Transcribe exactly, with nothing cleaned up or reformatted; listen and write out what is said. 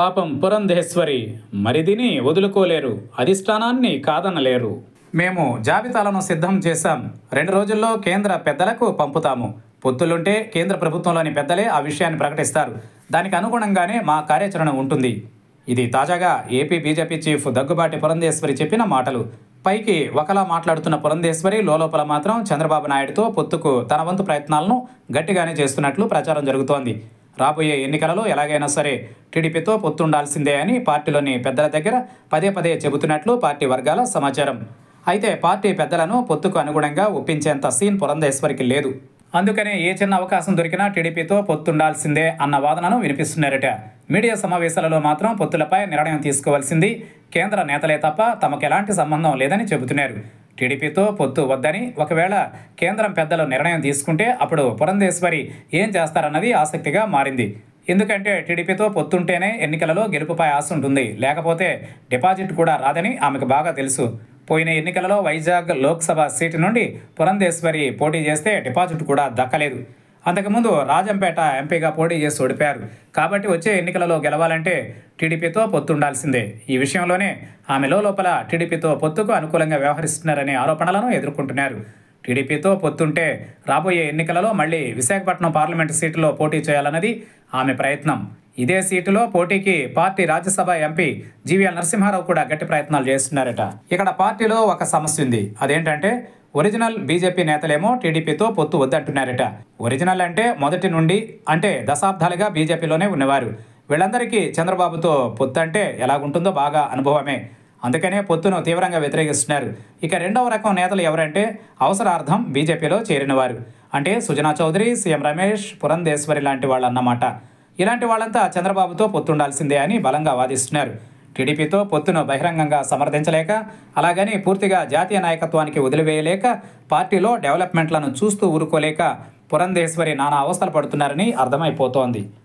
పాపం పురంధేశ్వరి మరిదిని వదులుకోలేరు, అధిష్టానాన్ని కాదనలేరు. మేము జాబితాలను సిద్ధం చేశాం, రెండు రోజుల్లో కేంద్ర పెద్దలకు పంపుతాము. పొత్తులుంటే కేంద్ర ప్రభుత్వంలోని పెద్దలే ఆ విషయాన్ని ప్రకటిస్తారు. దానికి అనుగుణంగానే మా కార్యాచరణ ఉంటుంది. ఇది తాజాగా AP BJP chief Daggubati Purandeswari చెప్పిన మాటలు. పైకి ఒకలా మాట్లాడుతున్న పురంధేశ్వరి లోలోపల మాత్రం చంద్రబాబు నాయుడుతో పొత్తుకు తన వంతు ప్రయత్నాలను గట్టిగానే చేస్తున్నట్లు ప్రచారం జరుగుతోంది. రాబోయే ఎన్నికలలో ఎలాగైనా సరే టీడీపీతో పొత్తుండాల్సిందే అని పార్టీలోని పెద్దల దగ్గర పదే పదే చెబుతున్నట్లు పార్టీ వర్గాల సమాచారం. అయితే పార్టీ పెద్దలను పొత్తుకు అనుగుణంగా ఒప్పించేంత సీన్ పురంధేశ్వరికి లేదు. అందుకనే ఏ చిన్న అవకాశం దొరికినా టీడీపీతో పొత్తుండాల్సిందే అన్న వాదనను వినిపిస్తున్నారట. మీడియా సమావేశాలలో మాత్రం పొత్తులపై నిర్ణయం తీసుకోవాల్సింది కేంద్ర నేతలే తప్ప తమకు ఎలాంటి సంబంధం లేదని చెబుతున్నారు. టీడీపీతో పొత్తు వద్దని ఒకవేళ కేంద్రం పెద్దలు నిర్ణయం తీసుకుంటే అప్పుడు పురంధేశ్వరి ఏం చేస్తారన్నది ఆసక్తిగా మారింది. ఎందుకంటే టీడీపీతో పొత్తుంటేనే ఎన్నికలలో గెలుపుపై ఆశ ఉంటుంది, లేకపోతే డిపాజిట్ కూడా రాదని ఆమెకు బాగా తెలుసు. పోయిన ఎన్నికలలో వైజాగ్ లోక్సభ సీటు నుండి పురంధేశ్వరి పోటీ చేస్తే డిపాజిట్ కూడా దక్కలేదు. అంతకుముందు రాజంపేట ఎంపీగా పోటీ చేసి ఓడిపారు. కాబట్టి వచ్చే ఎన్నికలలో గెలవాలంటే టీడీపీతో పొత్తుండాల్సిందే. ఈ విషయంలోనే ఆమె లోపల టీడీపీతో పొత్తుకు అనుకూలంగా వ్యవహరిస్తున్నారనే ఆరోపణలను ఎదుర్కొంటున్నారు. టీడీపీతో పొత్తుంటే రాబోయే ఎన్నికలలో మళ్ళీ విశాఖపట్నం పార్లమెంటు సీటులో పోటీ చేయాలన్నది ఆమె ప్రయత్నం. ఇదే సీటులో పోటీకి party Rajya Sabha MP GVL Narasimha Rao కూడా గట్టి ప్రయత్నాలు చేస్తున్నారట. ఇక్కడ పార్టీలో ఒక సమస్య ఉంది. అదేంటంటే ఒరిజినల్ బీజేపీ నేతలేమో టీడీపీతో పొత్తు వద్దంటున్నారట. ఒరిజినల్ అంటే మొదటి నుండి, అంటే దశాబ్దాలుగా బీజేపీలోనే ఉన్నవారు. వీళ్ళందరికీ చంద్రబాబుతో పొత్తు అంటే ఎలాగుంటుందో బాగా అనుభవమే. అందుకనే పొత్తును తీవ్రంగా వ్యతిరేకిస్తున్నారు. ఇక రెండవ రకం నేతలు ఎవరంటే అవసరార్థం బీజేపీలో చేరినవారు. అంటే సుజనా చౌదరి, సీఎం రమేష్, పురంధేశ్వరి లాంటి వాళ్ళు అన్నమాట. ఇలాంటి వాళ్ళంతా చంద్రబాబుతో పొత్తుండాల్సిందే అని బలంగా వాదిస్తున్నారు. టీడీపీతో పొత్తును బహిరంగంగా సమర్థించలేక, అలాగని పూర్తిగా జాతీయ నాయకత్వానికి వదిలివేయలేక, పార్టీలో డెవలప్మెంట్లను చూస్తూ ఊరుకోలేక పురంధేశ్వరి నానా అవస్థలు పడుతున్నారని అర్థమైపోతోంది.